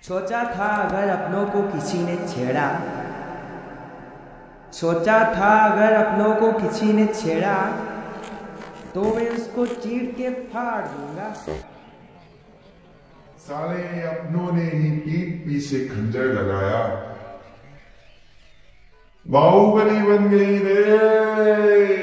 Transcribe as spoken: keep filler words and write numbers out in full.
सोचा था अगर अपनों को किसी ने छेड़ा सोचा था अगर अपनों को किसी ने छेड़ा तो मैं उसको चीर के फाड़ दूंगा। साले अपनों ने ही पीठ पीछे खंजर लगाया, बाहुबली बन गई रे।